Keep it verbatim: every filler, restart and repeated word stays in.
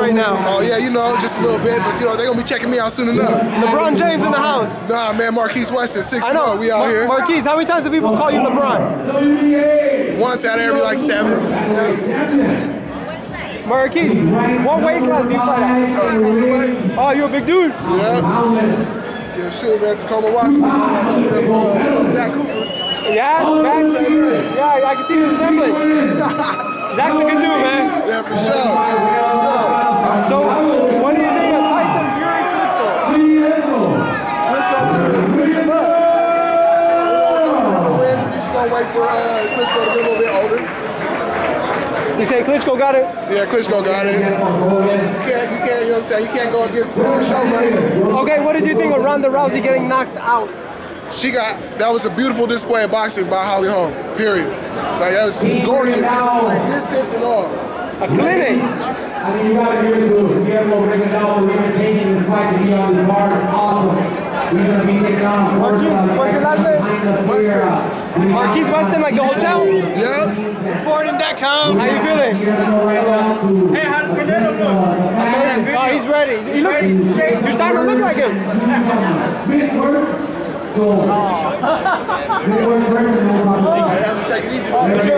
right now? Oh yeah, you know, just a little bit, but you know, they're gonna be checking me out soon enough. LeBron James in the house. Nah, man, Marquise Weston, six I know. we out Mar here. Marquise, how many times do people call you LeBron? Once out of every like seven. Marquise, what weight class do you fight at? Oh, you a big dude? Yeah. Yeah, sure, man. Tacoma, Washington. Uh, Zach Cooper. Yeah, Zach. Yeah, I can see the resemblance. Zach's a good dude, man. Yeah, for sure. So, what do you think of Tyson Fury Klitschko? Klitschko's gonna pitch him up. You know, it's gonna be another win. You're just gonna wait for uh, Klitschko to get a little bit older. You say Klitschko got it? Yeah, Klitschko got it. You can't, you can't, you know what I'm saying? You can't go against for sure, man. Okay, what did you think of Ronda Rousey getting knocked out? She got, that was a beautiful display of boxing by Holly Holm, period. Like, that was gorgeous. Display, distance and all. A clinic. I mean, you got to hear it too. If you ever go bring it down, we're going to take this fight to be on this bar. Awesome. We're going to be taking on the first one. What's your last name? Marquise Weston, like the hotel? Yep. Reporting dot com. How you feeling? Hey, how does Fernando look? I saw that video. Oh, he's ready. He looks, you're starting to look like him. Big work. Big work. Hey, I'm taking it easy.